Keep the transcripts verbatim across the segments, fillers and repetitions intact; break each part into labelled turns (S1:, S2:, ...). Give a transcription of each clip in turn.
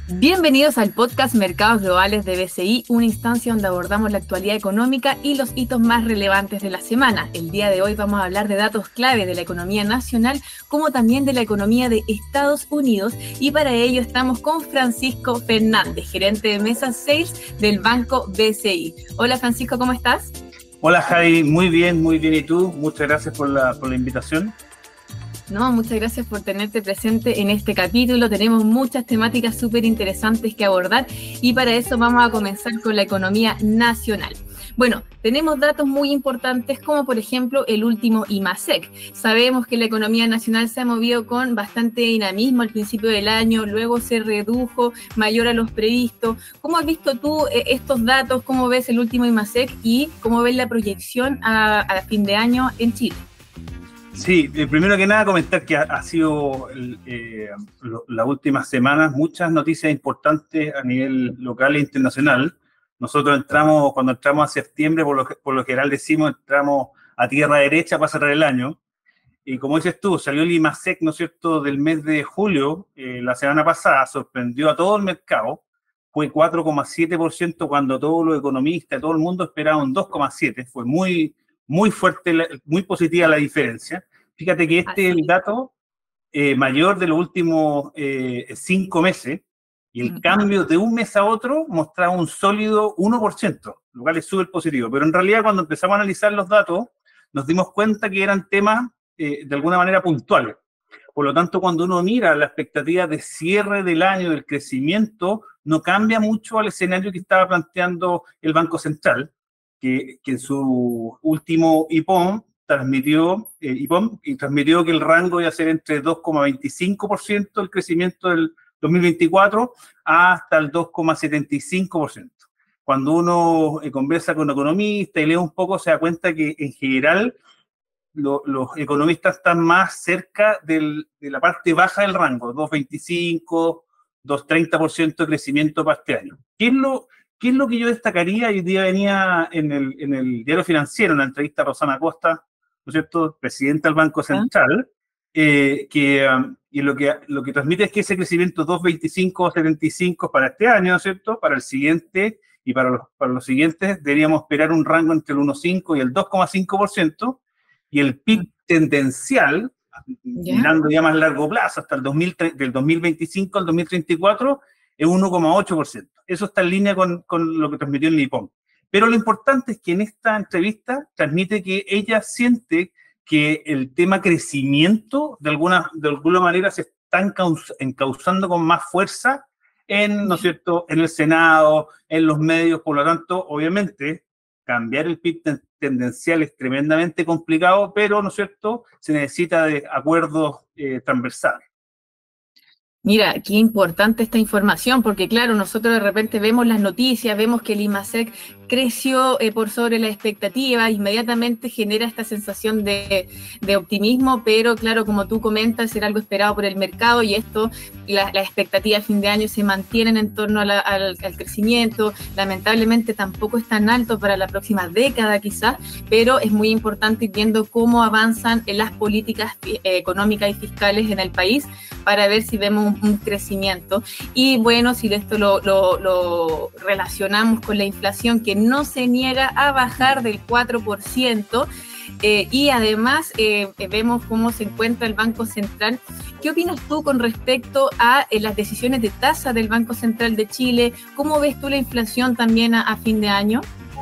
S1: Bienvenidos al podcast Mercados Globales de B C I, una instancia donde abordamos la actualidad económica y los hitos más relevantes de la semana. El día de hoy vamos a hablar de datos clave de la economía nacional, como también de la economía de Estados Unidos, y para ello estamos con Francisco Fernández, gerente de Mesa Sales del Banco B C I. Hola Francisco, ¿cómo estás?
S2: Hola Javi, muy bien, muy bien. ¿Y tú? Muchas gracias por la, por la invitación.
S1: No, muchas gracias por tenerte presente en este capítulo. Tenemos muchas temáticas súper interesantes que abordar y para eso vamos a comenzar con la economía nacional. Bueno, tenemos datos muy importantes como por ejemplo el último IMASEC. Sabemos que la economía nacional se ha movido con bastante dinamismo al principio del año, luego se redujo mayor a los previstos. ¿Cómo has visto tú eh, estos datos? ¿Cómo ves el último IMASEC y cómo ves la proyección a, a fin de año en Chile?
S2: Sí, eh, primero que nada comentar que ha, ha sido eh, lo, las últimas semanas muchas noticias importantes a nivel local e internacional. Nosotros entramos, cuando entramos a septiembre, por lo, por lo general decimos, entramos a tierra derecha para cerrar el año. Y como dices tú, salió el IMASEC, ¿no es cierto?, del mes de julio, eh, la semana pasada, sorprendió a todo el mercado. Fue cuatro coma siete por ciento cuando todos los economistas, todo el mundo esperaba un dos coma siete por ciento. Fue muy... muy fuerte, muy positiva la diferencia. Fíjate que este es el dato eh, mayor de los últimos eh, cinco meses, y el cambio de un mes a otro mostraba un sólido uno por ciento, lo cual es súper positivo. Pero en realidad cuando empezamos a analizar los datos, nos dimos cuenta que eran temas eh, de alguna manera puntuales. Por lo tanto, cuando uno mira la expectativa de cierre del año, del crecimiento, no cambia mucho al escenario que estaba planteando el Banco Central, Que, que en su último I P O M transmitió, eh, I P O M, y transmitió que el rango iba a ser entre dos coma veinticinco por ciento el crecimiento del dos mil veinticuatro hasta el dos coma setenta y cinco por ciento. Cuando uno eh, conversa con economistas y lee un poco, se da cuenta que en general lo, los economistas están más cerca del, de la parte baja del rango, dos coma veinticinco, dos coma treinta por ciento de crecimiento para este año. ¿Qué es lo ¿Qué es lo que yo destacaría? Hoy día venía en el, en el Diario Financiero, en la entrevista a Rosana Costa, ¿no es cierto?, presidenta del Banco Central, eh, que um, y lo que, lo que transmite es que ese crecimiento dos coma veinticinco o setenta y cinco para este año, ¿no es cierto?, para el siguiente y para los, para los siguientes deberíamos esperar un rango entre el uno coma cinco y el dos coma cinco por ciento, y el P I B tendencial, ¿ya?, mirando ya más largo plazo, hasta el dos mil, del dos mil veinticinco al dos mil treinta y cuatro, es uno coma ocho por ciento. Eso está en línea con, con lo que transmitió el I P O M. Pero lo importante es que en esta entrevista transmite que ella siente que el tema crecimiento de alguna, de alguna manera se está encauzando con más fuerza en, ¿no es cierto?, en el Senado, en los medios. Por lo tanto, obviamente, cambiar el P I B tendencial es tremendamente complicado, pero, ¿no es cierto?, se necesita de acuerdos eh, transversales.
S1: Mira, qué importante esta información, porque claro, nosotros de repente vemos las noticias, vemos que el IMASEC creció eh, por sobre la expectativa, inmediatamente genera esta sensación de, de optimismo, pero claro, como tú comentas, era algo esperado por el mercado y esto, las la expectativas a fin de año se mantienen en torno a la, al, al crecimiento. Lamentablemente tampoco es tan alto para la próxima década quizás, pero es muy importante ir viendo cómo avanzan en las políticas eh, económicas y fiscales en el país para ver si vemos un, un crecimiento. Y bueno, si esto lo, lo, lo relacionamos con la inflación, que no se niega a bajar del cuatro por ciento, eh, y además eh, vemos cómo se encuentra el Banco Central. ¿Qué opinas tú con respecto a eh, las decisiones de tasa del Banco Central de Chile? ¿Cómo ves tú la inflación también a, a fin de año?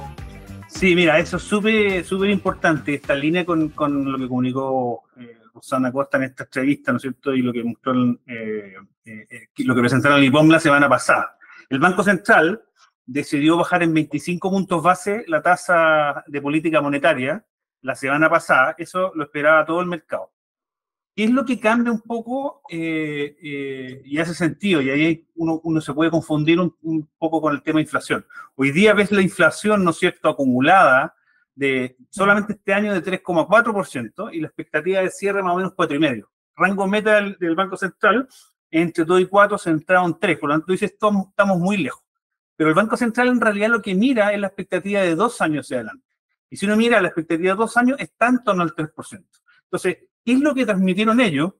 S2: Sí, mira, eso es súper súper importante, esta línea con, con lo que comunicó eh, Rosana Costa en esta entrevista, ¿no es cierto?, y lo que mostró, eh, eh, lo que presentaron en el I P O M la semana pasada. El Banco Central decidió bajar en veinticinco puntos base la tasa de política monetaria la semana pasada. Eso lo esperaba todo el mercado. ¿Qué es lo que cambia un poco eh, eh, y hace sentido? Y ahí uno, uno se puede confundir un, un poco con el tema de inflación. Hoy día ves la inflación, ¿no es cierto?, acumulada de solamente este año de tres coma cuatro por ciento y la expectativa de cierre más o menos cuatro coma cinco por ciento. Rango meta del, del Banco Central entre dos y cuatro, centrado en tres. Por lo tanto, dices, estamos, estamos muy lejos. Pero el Banco Central en realidad lo que mira es la expectativa de dos años hacia adelante. Y si uno mira la expectativa de dos años, está en torno al tres por ciento. Entonces, ¿qué es lo que transmitieron ellos?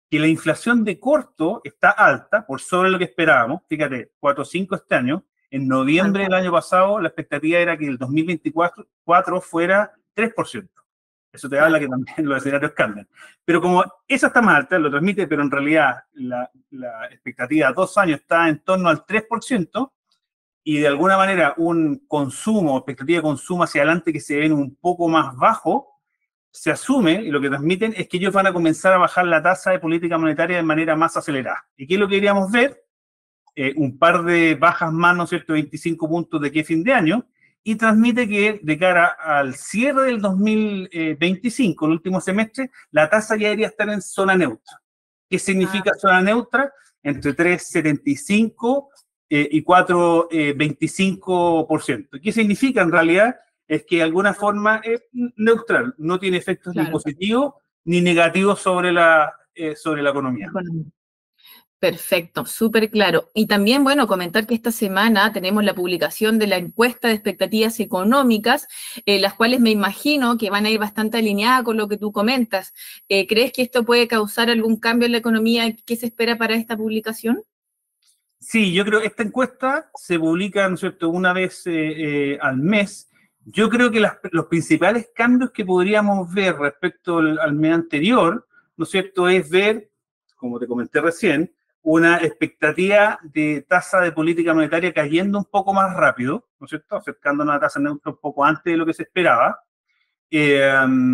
S2: que la inflación de corto está alta, por sobre lo que esperábamos, fíjate, cuatro coma cinco este año, en noviembre del año pasado la expectativa era que el dos mil veinticuatro fuera tres por ciento. Eso te habla que también los escenarios cambian. Pero como esa está más alta, lo transmite, pero en realidad la, la expectativa a dos años está en torno al tres por ciento, y de alguna manera un consumo, expectativa de consumo hacia adelante que se ven un poco más bajo, se asume, y lo que transmiten es que ellos van a comenzar a bajar la tasa de política monetaria de manera más acelerada. ¿Y qué es lo que queríamos ver? Eh, un par de bajas más, ¿no es cierto?, veinticinco puntos de aquí a fin de año, y transmite que de cara al cierre del dos mil veinticinco, el último semestre, la tasa ya debería estar en zona neutra. ¿Qué significa ah. zona neutra? Entre tres coma setenta y cinco eh, y cuatro coma veinticinco por ciento. ¿Qué significa en realidad? Es que de alguna forma es neutral, no tiene efectos claro. ni positivos ni negativos sobre la, eh, sobre la economía.
S1: Perfecto, súper claro. Y también, bueno, comentar que esta semana tenemos la publicación de la encuesta de expectativas económicas, eh, las cuales me imagino que van a ir bastante alineadas con lo que tú comentas. Eh, ¿Crees que esto puede causar algún cambio en la economía? ¿Qué se espera para esta publicación?
S2: Sí, yo creo que esta encuesta se publica, ¿no es cierto?, una vez eh, eh, al mes. Yo creo que las, los principales cambios que podríamos ver respecto al, al mes anterior, ¿no es cierto?, es ver, como te comenté recién, una expectativa de tasa de política monetaria cayendo un poco más rápido, ¿no es cierto?, acercándonos a una tasa neutra un poco antes de lo que se esperaba. Eh,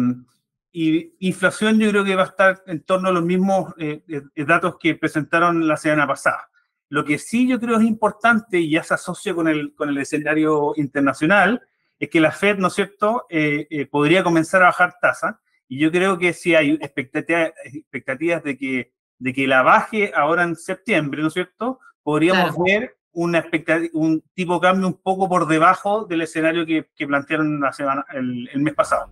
S2: y inflación yo creo que va a estar en torno a los mismos eh, eh, datos que presentaron la semana pasada. Lo que sí yo creo es importante, y ya se asocia con el, con el escenario internacional, es que la Fed, ¿no es cierto?, eh, eh, podría comenzar a bajar tasas, y yo creo que si hay expectativas, expectativas de que de que la baje ahora en septiembre, ¿no es cierto?, podríamos claro. ver una un tipo de cambio un poco por debajo del escenario que, que plantearon la semana, el, el mes pasado.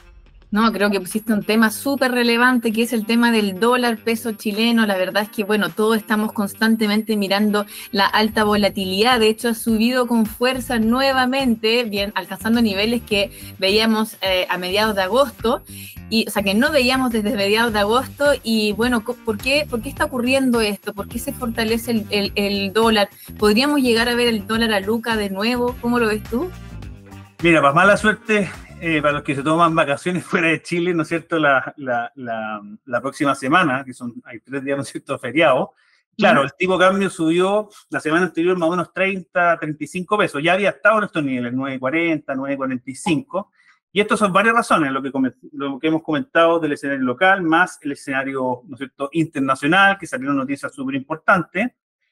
S1: No, creo que pusiste un tema súper relevante, que es el tema del dólar peso chileno. La verdad es que, bueno, todos estamos constantemente mirando la alta volatilidad. De hecho, ha subido con fuerza nuevamente, bien, alcanzando niveles que veíamos eh, a mediados de agosto. Y, o sea, que no veíamos desde mediados de agosto. Y, bueno, ¿por qué, por qué está ocurriendo esto? ¿Por qué se fortalece el, el, el dólar? ¿Podríamos llegar a ver el dólar a Luca de nuevo? ¿Cómo lo ves tú?
S2: Mira, para mala suerte... Eh, para los que se toman vacaciones fuera de Chile, ¿no es cierto?, la, la, la, la próxima semana, que son, hay tres días, ¿no es cierto?, feriados. Claro, el tipo de cambio subió la semana anterior más o menos treinta, treinta y cinco pesos. Ya había estado en estos niveles, nueve cuarenta, nueve cuarenta y cinco. Y esto son varias razones, lo que, lo que hemos comentado del escenario local, más el escenario, ¿no es cierto?, internacional, que salieron noticias súper importantes.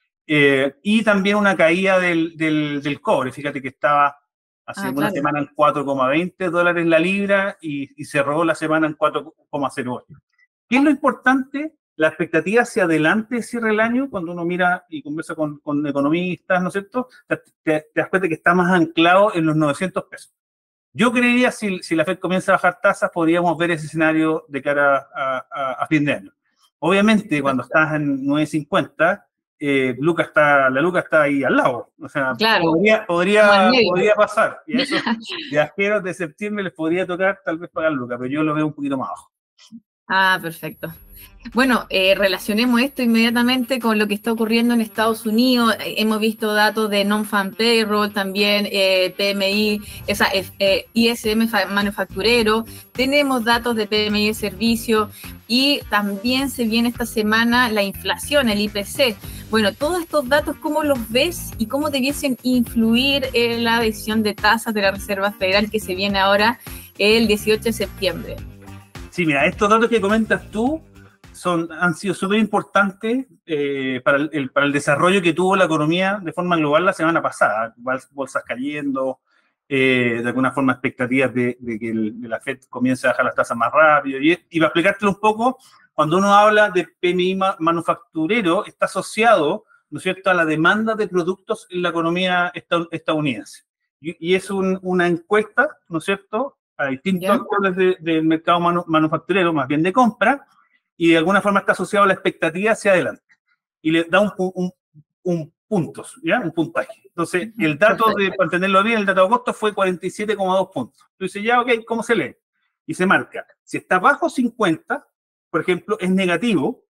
S2: Eh, y también una caída del, del, del cobre. Fíjate que estaba... Hace ah, una claro. semana en cuatro coma veinte dólares la libra y, y cerró la semana en cuatro coma cero ocho. ¿Qué es lo importante? La expectativa hacia adelante cierre el año, cuando uno mira y conversa con, con economistas, ¿no es cierto? Te, te, te das cuenta que está más anclado en los novecientos pesos. Yo creería si, si la Fed comienza a bajar tasas, podríamos ver ese escenario de cara a, a, a fin de año. Obviamente, cuando estás en nueve cincuenta, Eh, Luca está, la Luca está ahí al lado, o sea,
S1: claro,
S2: podría, podría, podría pasar, y a esos viajeros de septiembre les podría tocar tal vez pagar Luca, pero yo lo veo un poquito más bajo.
S1: Ah, perfecto. Bueno, eh, relacionemos esto inmediatamente con lo que está ocurriendo en Estados Unidos. Eh, hemos visto datos de non-farm payroll, también eh, P M I, esa, eh, I S M manufacturero, tenemos datos de P M I de servicio y también se viene esta semana la inflación, el I P C. Bueno, todos estos datos, ¿cómo los ves y cómo debiesen influir en la decisión de tasas de la Reserva Federal que se viene ahora el dieciocho de septiembre?
S2: Sí, mira, estos datos que comentas tú son, han sido súper importantes eh, para, el, para el desarrollo que tuvo la economía de forma global la semana pasada. Bolsas cayendo, eh, de alguna forma expectativas de, de que el, de la Fed comience a bajar las tasas más rápido. Y, y para explicártelo un poco, cuando uno habla de P M I manufacturero, está asociado, ¿no es cierto?, a la demanda de productos en la economía estadounidense. Y, y es un, una encuesta, ¿no es cierto?, a distintos actores de, del mercado manu, manufacturero, más bien de compra, y de alguna forma está asociado a la expectativa hacia adelante. Y le da un, un, un puntos, ¿ya? Un puntaje. Entonces, el dato, de, para entenderlo bien, el dato de agosto fue cuarenta y siete coma dos puntos. Tú dices, ya, ok, ¿cómo se lee? Y se marca, si está bajo cincuenta, por ejemplo, es negativo,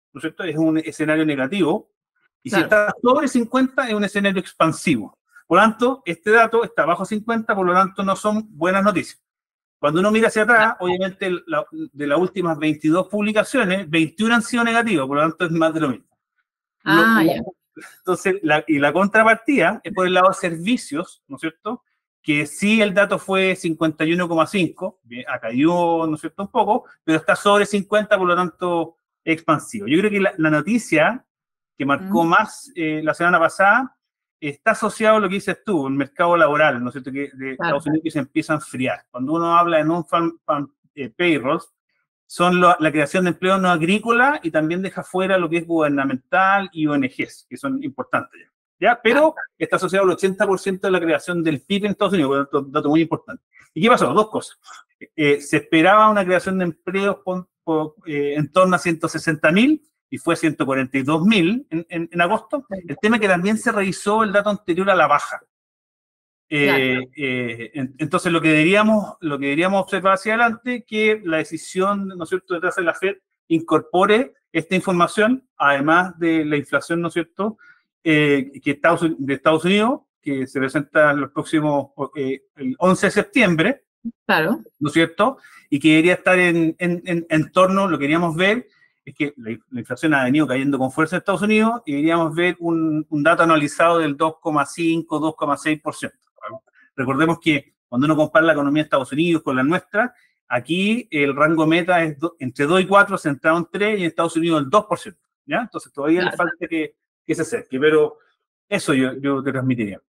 S2: ¿no es cierto?, es un escenario negativo, y
S1: Claro.
S2: si está sobre cincuenta es un escenario expansivo. Por lo tanto, este dato está bajo cincuenta, por lo tanto no son buenas noticias. Cuando uno mira hacia atrás, obviamente la, de las últimas veintidós publicaciones, veintiuna han sido negativas, por lo tanto es más de lo mismo. Lo,
S1: Ah,
S2: la,
S1: ya.
S2: entonces, la, y la contrapartida es por el lado de servicios, ¿no es cierto?, que sí el dato fue cincuenta y uno coma cinco, ha caído, ¿no es cierto?, un poco, pero está sobre cincuenta, por lo tanto, expansivo. Yo creo que la, la noticia que marcó
S1: Mm.
S2: más eh, la semana pasada está asociado a lo que dices tú, el mercado laboral, ¿no es cierto?, que de
S1: Claro.
S2: Estados Unidos, que se empieza a enfriar. Cuando uno habla de non-farm eh, payrolls, son lo, la creación de empleo no agrícola y también deja fuera lo que es gubernamental y O N Ges, que son importantes ya. ¿Ya? Pero está asociado al ochenta por ciento de la creación del P I B en Estados Unidos, un dato muy importante. ¿Y qué pasó? Dos cosas. Eh, se esperaba una creación de empleos por, por, eh, en torno a ciento sesenta mil y fue ciento cuarenta y dos mil en, en, en agosto. El tema es que también se revisó el dato anterior a la baja. Eh, eh, entonces, lo que, deberíamos, lo que deberíamos observar hacia adelante, que la decisión, ¿no es cierto?, detrás de la Fed incorpore esta información, además de la inflación, ¿no es cierto?, eh, que Estados, de Estados Unidos, que se presenta en los próximos, eh, el once de septiembre,
S1: Claro.
S2: ¿no es cierto?, y que debería estar en, en, en, en torno, lo que queríamos ver, es que la, la inflación ha venido cayendo con fuerza en Estados Unidos, y deberíamos ver un, un dato anualizado del dos coma cinco, dos coma seis por ciento. Recordemos que cuando uno compara la economía de Estados Unidos con la nuestra, aquí el rango meta es do, entre dos y cuatro, centrado en tres, y en Estados Unidos el dos por ciento, ¿ya? Entonces todavía claro. le falta que, que se acerque, pero eso yo, yo te transmitiría.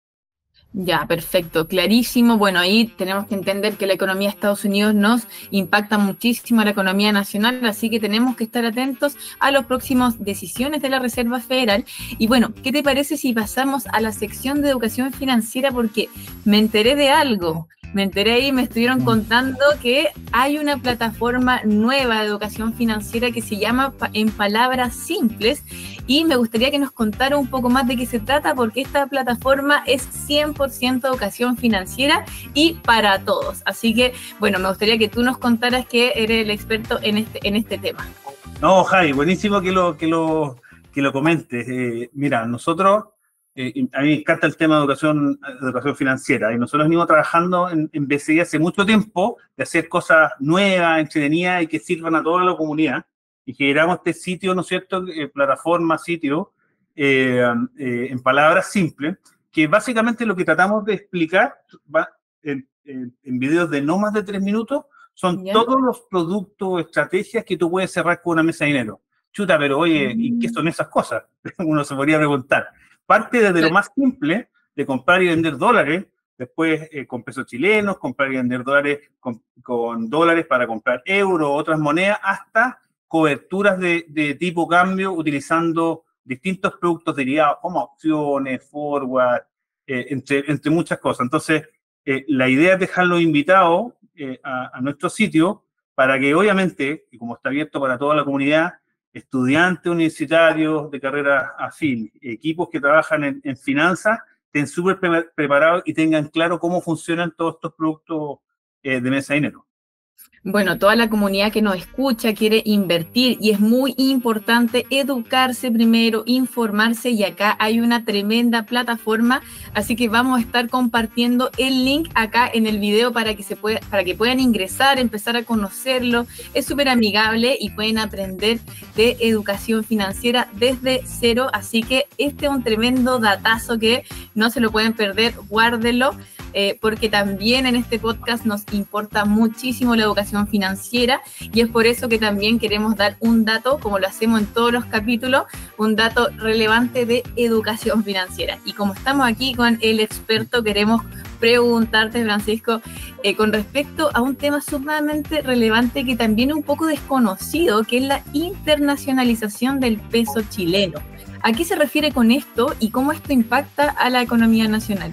S1: Ya, perfecto, clarísimo. Bueno, ahí tenemos que entender que la economía de Estados Unidos nos impacta muchísimo a la economía nacional, así que tenemos que estar atentos a las próximas decisiones de la Reserva Federal. Y bueno, ¿qué te parece si pasamos a la sección de educación financiera? Porque me enteré de algo. Me enteré y me estuvieron contando que hay una plataforma nueva de educación financiera que se llama En Palabras Simples, y me gustaría que nos contara un poco más de qué se trata, porque esta plataforma es cien por ciento educación financiera y para todos. Así que, bueno, me gustaría que tú nos contaras que eres el experto en este, en este tema.
S2: No, Javi, buenísimo que lo, que lo, que lo comentes. Eh, mira, nosotros... Eh, a mí me encanta el tema de educación, educación financiera, y nosotros venimos trabajando en, en B C I hace mucho tiempo de hacer cosas nuevas, entretenidas y que sirvan a toda la comunidad, y generamos este sitio, ¿no es cierto?, eh, plataforma, sitio, eh, eh, en palabras simples, que básicamente lo que tratamos de explicar va en, en, en videos de no más de tres minutos, son ¿Ya? todos los productos, estrategias que tú puedes cerrar con una mesa de dinero. Chuta, pero oye, ¿y qué son esas cosas? Uno se podría preguntar. Parte desde lo más simple, de comprar y vender dólares, después eh, con pesos chilenos, comprar y vender dólares con, con dólares para comprar euros o otras monedas, hasta coberturas de, de tipo cambio utilizando distintos productos derivados como opciones, forward, eh, entre, entre muchas cosas. Entonces, eh, la idea es dejarlo invitado eh, a, a nuestro sitio para que obviamente, y como está abierto para toda la comunidad, estudiantes universitarios de carrera afín, equipos que trabajan en, en finanzas, estén súper pre preparados y tengan claro cómo funcionan todos estos productos eh, de mesa de dinero.
S1: Bueno, toda la comunidad que nos escucha quiere invertir y es muy importante educarse primero, informarse, y acá hay una tremenda plataforma, así que vamos a estar compartiendo el link acá en el video para que, se pueda, para que puedan ingresar, empezar a conocerlo. Es súper amigable y pueden aprender de educación financiera desde cero, así que este es un tremendo datazo que no se lo pueden perder, guárdenlo. Eh, porque también en este podcast nos importa muchísimo la educación financiera, y es por eso que también queremos dar un dato, como lo hacemos en todos los capítulos, un dato relevante de educación financiera. Y como estamos aquí con el experto, queremos preguntarte, Francisco, eh, con respecto a un tema sumamente relevante que también es un poco desconocido, que es la internacionalización del peso chileno. ¿A qué se refiere con esto y cómo esto impacta a la economía nacional?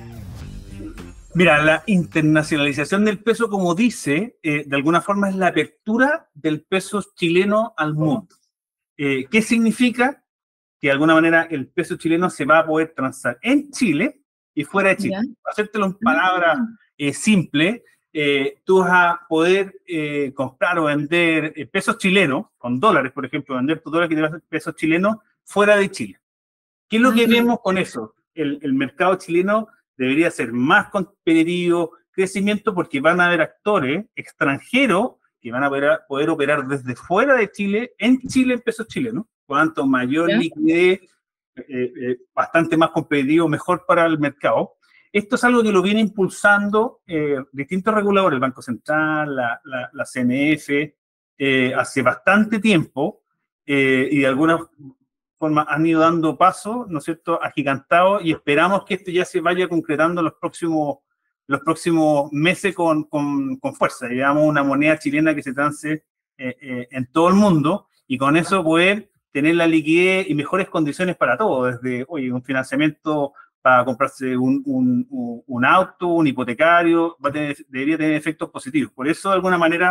S2: Mira, la internacionalización del peso, como dice, eh, de alguna forma es la apertura del peso chileno al mundo. Eh, ¿Qué significa? Que de alguna manera el peso chileno se va a poder transar en Chile y fuera de Chile. Para hacértelo en palabras eh, simples, eh, tú vas a poder eh, comprar o vender eh, pesos chilenos, con dólares, por ejemplo, vender tus dólares que te vas a pesos chilenos fuera de Chile. ¿Qué es lo que uh-huh. vemos con eso? El, el mercado chileno debería ser más competitivo, crecimiento, porque van a haber actores extranjeros que van a poder, poder operar desde fuera de Chile, en Chile en pesos chilenos. Cuanto mayor ¿Sí? liquidez, eh, eh, bastante más competitivo, mejor para el mercado. Esto es algo que lo viene impulsando eh, distintos reguladores, el Banco Central, la, la, la C N F, eh, hace bastante tiempo, eh, y de alguna forma han ido dando pasos, ¿no es cierto?, agigantados, y esperamos que esto ya se vaya concretando en los próximos, los próximos meses con, con, con fuerza. Llevamos una moneda chilena que se trance eh, eh, en todo el mundo, y con eso poder tener la liquidez y mejores condiciones para todos, desde, oye, un financiamiento para comprarse un, un, un auto, un hipotecario, va a tener, debería tener efectos positivos. Por eso, de alguna manera,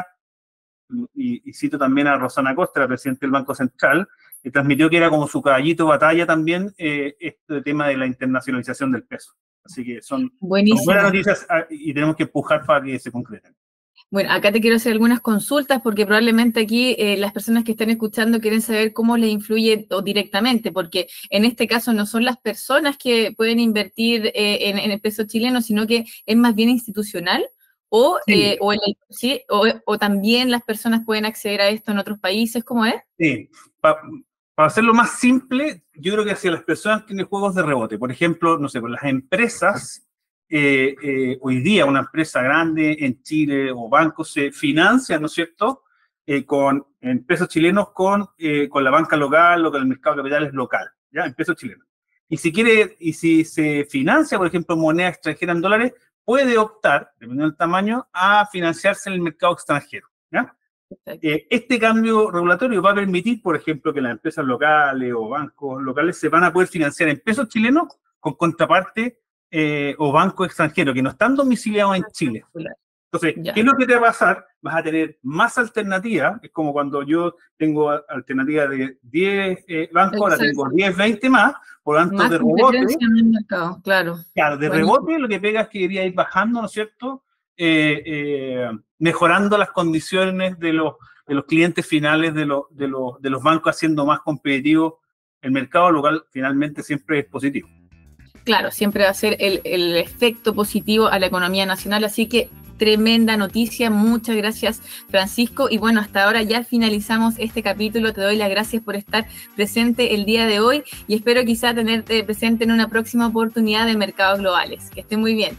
S2: y, y cito también a Rosana Costa, la presidenta del Banco Central, que transmitió que era como su caballito de batalla también eh, este tema de la internacionalización del peso. Así que son, son buenas noticias y tenemos que empujar para que se concreten.
S1: Bueno, acá te quiero hacer algunas consultas porque probablemente aquí eh, las personas que están escuchando quieren saber cómo les influye o directamente, porque en este caso no son las personas que pueden invertir eh, en, en el peso chileno, sino que es más bien institucional o, sí. eh, o, el, ¿sí? o, o también las personas pueden acceder a esto en otros países, ¿cómo es?
S2: Sí, para pa hacerlo más simple, yo creo que hacia las personas que tienen juegos de rebote, por ejemplo, no sé, con las empresas. Eh, eh, hoy día una empresa grande en Chile o bancos se financia, ¿no es cierto?, eh, con, en pesos chilenos con, eh, con la banca local o con el mercado de capitales local, ¿ya? En pesos chilenos. Y si quiere, y si se financia, por ejemplo, moneda extranjera en dólares, puede optar, dependiendo del tamaño, a financiarse en el mercado extranjero, ¿ya? Eh, este cambio regulatorio va a permitir, por ejemplo, que las empresas locales o bancos locales se van a poder financiar en pesos chilenos con contraparte Eh, o banco extranjero que no están domiciliados en Chile. Entonces, ya. ¿Qué es lo que te va a pasar? Vas a tener más alternativas, es como cuando yo tengo alternativas de diez eh, bancos, ahora tengo diez, veinte más, por lo tanto, más de rebote,
S1: mercado, claro.
S2: Claro, de bueno. rebote lo que pega es que debería ir bajando, ¿no es cierto?, eh, eh, mejorando las condiciones de los, de los clientes finales de, lo, de, los, de los bancos, haciendo más competitivo el mercado local. Finalmente siempre es positivo.
S1: Claro, siempre va a ser el, el efecto positivo a la economía nacional, así que tremenda noticia, muchas gracias Francisco, y bueno, hasta ahora ya finalizamos este capítulo, te doy las gracias por estar presente el día de hoy y espero quizá tenerte presente en una próxima oportunidad de Mercados Globales, que esté muy bien.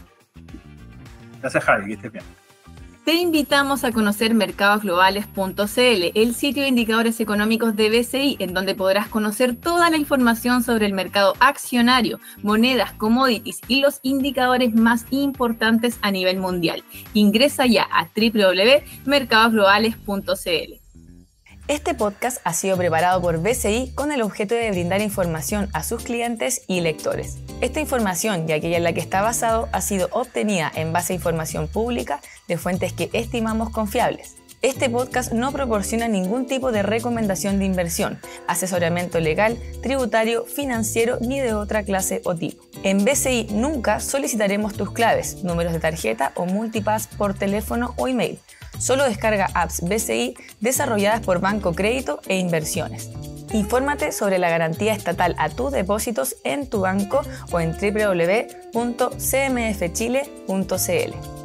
S2: Gracias Javi, que estés bien.
S1: Te invitamos a conocer mercados globales punto c l, el sitio de indicadores económicos de B C I, en donde podrás conocer toda la información sobre el mercado accionario, monedas, commodities y los indicadores más importantes a nivel mundial. Ingresa ya a doble u doble u doble u punto mercados globales punto c l. Este podcast ha sido preparado por B C I con el objeto de brindar información a sus clientes y lectores. Esta información y aquella en la que está basado ha sido obtenida en base a información pública de fuentes que estimamos confiables. Este podcast no proporciona ningún tipo de recomendación de inversión, asesoramiento legal, tributario, financiero ni de otra clase o tipo. En B C I nunca solicitaremos tus claves, números de tarjeta o multipass por teléfono o email. Solo descarga apps B C I desarrolladas por Banco Crédito e Inversiones. Infórmate sobre la garantía estatal a tus depósitos en tu banco o en doble u doble u doble u punto c m f chile punto c l.